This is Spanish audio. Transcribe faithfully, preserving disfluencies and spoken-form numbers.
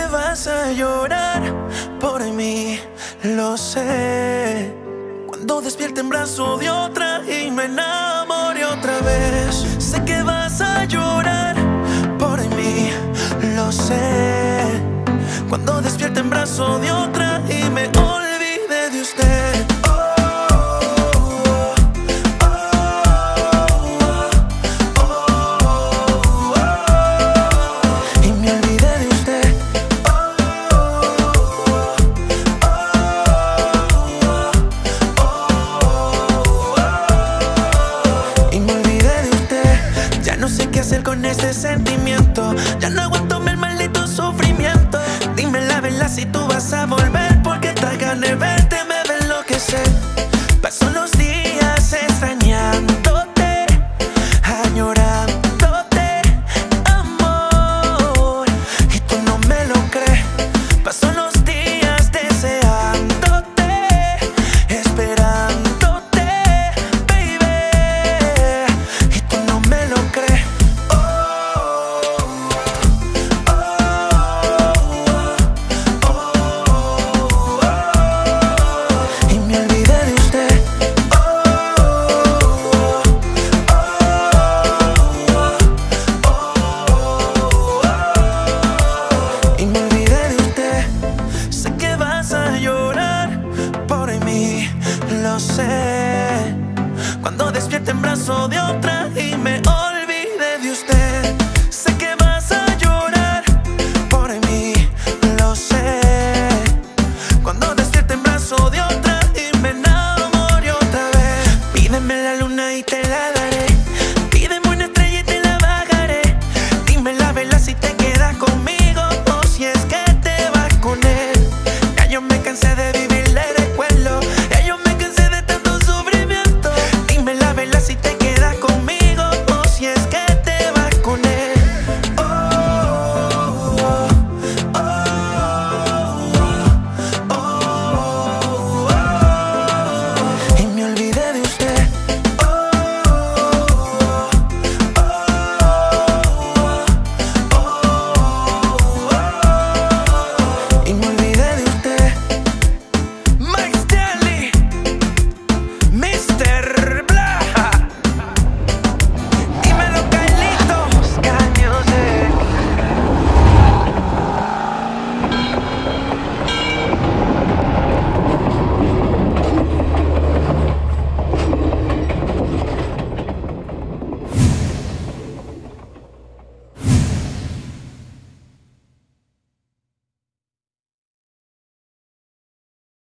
vas a llorar por mí, lo sé. Cuando despierte en brazo de otra y me enamore otra vez. Sé que vas a llorar por mí, lo sé. Cuando despierte en brazo de otra y me olvide de usted. Con este sentimiento ya no aguanto el maldito sufrimiento. Dime la verdad si tú vas a volver, porque esta ganas de verte me va a enloquecer. Paso los días extrañándote, añorándote, amor, y tú no me lo crees. Paso los días deseándote, esperándote, baby, y tú no me lo crees. Lo sé, cuando despierte en brazo de otra